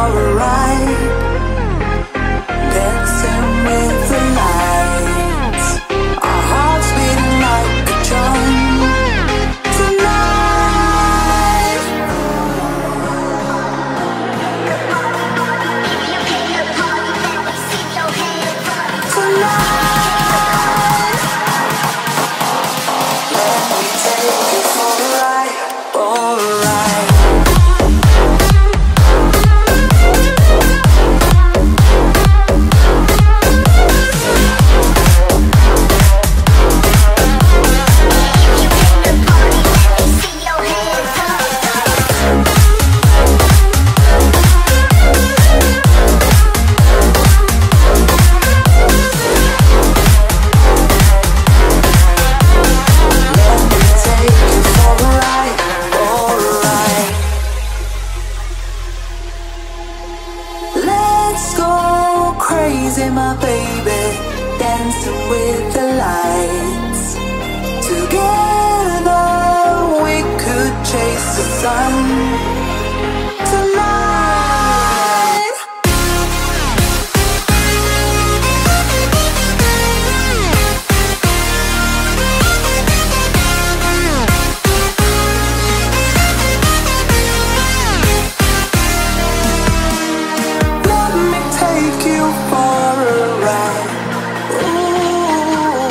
a ride, dancing with the lights, our hearts beating like a drum. Tonight, let me take you for a ride, for a ride. Let's go crazy, my baby, dancing with the lights. Together we could chase the sun. Tonight, let me take you for a ride. Ooh,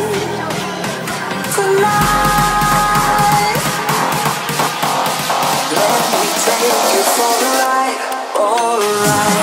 tonight, let me take you for a ride, for a ride.